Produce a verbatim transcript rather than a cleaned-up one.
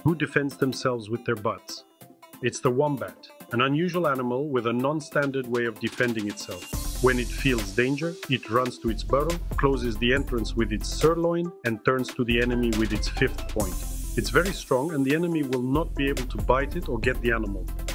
who defends themselves with their butts. It's the wombat, an unusual animal with a non-standard way of defending itself. When it feels danger, it runs to its burrow, closes the entrance with its sirloin, and turns to the enemy with its fifth point. It's very strong, and the enemy will not be able to bite it or get the animal.